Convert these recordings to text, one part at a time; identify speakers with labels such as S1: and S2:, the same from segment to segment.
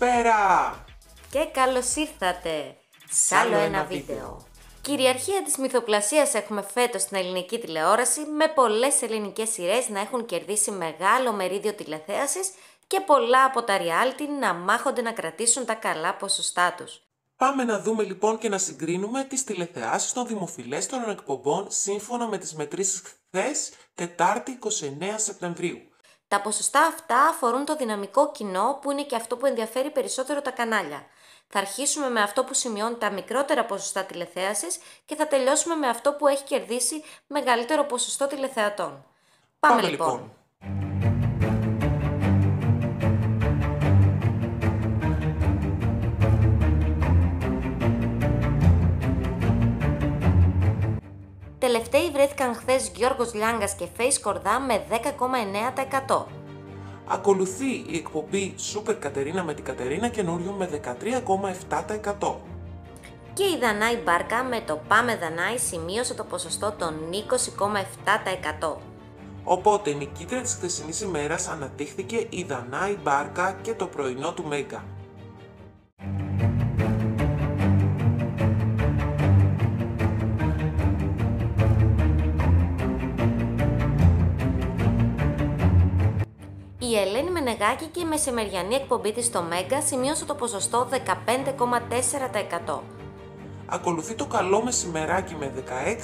S1: Καλησπέρα!
S2: Και καλώς ήρθατε σε άλλο ένα βίντεο. Κυριαρχία της μυθοπλασίας έχουμε φέτος στην ελληνική τηλεόραση, με πολλές ελληνικές σειρές να έχουν κερδίσει μεγάλο μερίδιο τηλεθέασης και πολλά από τα reality να μάχονται να κρατήσουν τα καλά ποσοστά τους.
S1: Πάμε να δούμε λοιπόν και να συγκρίνουμε τις τηλεθεάσεις των δημοφιλέστερων εκπομπών σύμφωνα με τις μετρήσεις χθες, Τετάρτη 29 Σεπτεμβρίου.
S2: Τα ποσοστά αυτά αφορούν το δυναμικό κοινό, που είναι και αυτό που ενδιαφέρει περισσότερο τα κανάλια. Θα αρχίσουμε με αυτό που σημειώνει τα μικρότερα ποσοστά τηλεθέασης και θα τελειώσουμε με αυτό που έχει κερδίσει μεγαλύτερο ποσοστό τηλεθεατών. Πάμε λοιπόν. Τελευταίοι βρέθηκαν χθες Γιώργος Λιάγκας και Φέης Κορδά με 10,9%.
S1: Ακολουθεί η εκπομπή Σούπερ Κατερίνα με την Κατερίνα Καινούριο με 13,7%.
S2: Και η Δανάη Μπάρκα με το Πάμε Δανάη σημείωσε το ποσοστό των 20,7%.
S1: Οπότε η νικήτρια της χθεσινής ημέρας αναδείχθηκε η Δανάη Μπάρκα και το πρωινό του Μέγκα.
S2: Η Ελένη Μενεγάκη και η μεσημεριανή εκπομπή της στο Μέγκα σημείωσε το ποσοστό 15,4%.
S1: Ακολουθεί το Καλό Μεσημεράκι με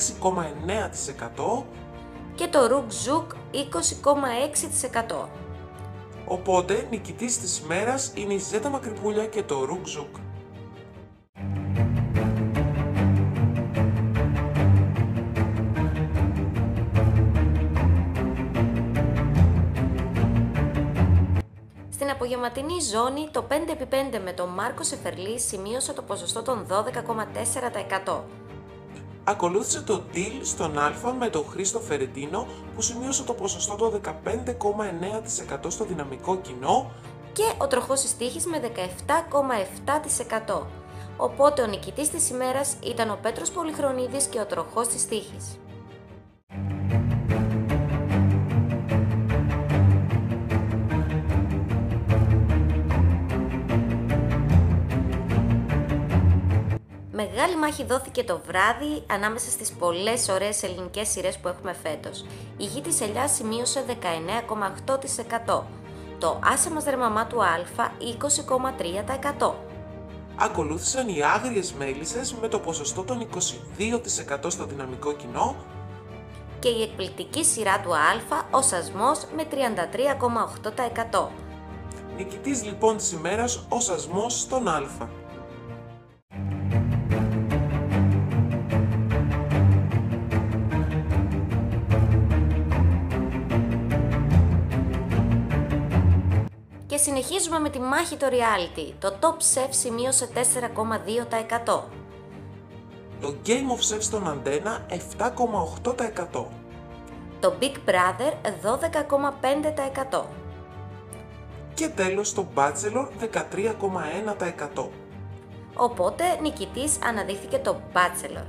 S1: 16,9%
S2: και το Ρουκ Ζουκ 20,6%.
S1: Οπότε νικητής της ημέρας είναι η Ζέτα Μακρυπούλια και το Ρουκ Ζουκ.
S2: Στην απογευματινή ζώνη, το 5x5 με τον Μάρκο Σεφερλή σημείωσε το ποσοστό των 12,4%.
S1: Ακολούθησε το Deal στον Α με τον Χρήστο Φερετίνο, που σημείωσε το ποσοστό των 15,9% στο δυναμικό κοινό,
S2: και ο Τροχός της Τύχης με 17,7%. Οπότε ο νικητής της ημέρας ήταν ο Πέτρος Πολυχρονίδης και ο Τροχός της Τύχης. Μεγάλη μάχη δόθηκε το βράδυ ανάμεσα στις πολλές ωραίες ελληνικές σειρές που έχουμε φέτος. Η Γη της Ελιάς σημείωσε 19,8%. Το Άσε μας ρε μαμά του Α 20,3%.
S1: Ακολούθησαν οι Άγριες Μέλισσες με το ποσοστό των 22% στο δυναμικό κοινό
S2: και η εκπληκτική σειρά του Α, ο Σασμός, με 33,8%.
S1: Νικητής λοιπόν της ημέρας ο Σασμός στον Α.
S2: Και συνεχίζουμε με τη μάχη το reality. Το Top Chef σημείωσε 4,2%.
S1: Το Game of Chef στον Αντένα 7,8%.
S2: Το Big Brother 12,5%.
S1: Και τέλος το Bachelor 13,1%.
S2: Οπότε νικητής αναδείχθηκε το Bachelor.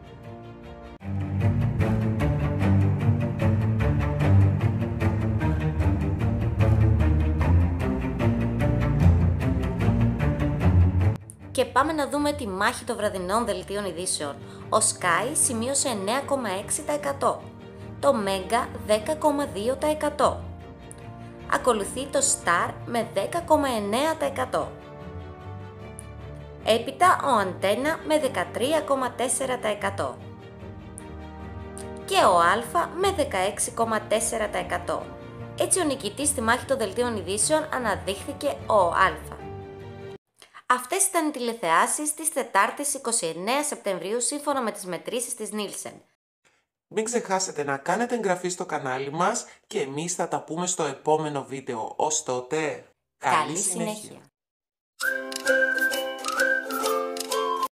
S2: Και πάμε να δούμε τη μάχη των βραδινών δελτίων ειδήσεων. Ο Sky σημείωσε 9,6%. Το Mega 10,2%. Ακολουθεί το Star με 10,9%. Έπειτα ο Αντένα με 13,4%. Και ο Α με 16,4%. Έτσι ο νικητής στη μάχη των δελτίων ειδήσεων αναδείχθηκε ο Α. Αυτές ήταν οι τηλεθεάσεις της Τετάρτης 29 Σεπτεμβρίου σύμφωνα με τις μετρήσεις της Nielsen.
S1: Μην ξεχάσετε να κάνετε εγγραφή στο κανάλι μας και εμείς θα τα πούμε στο επόμενο βίντεο. Ως τότε, καλή συνέχεια!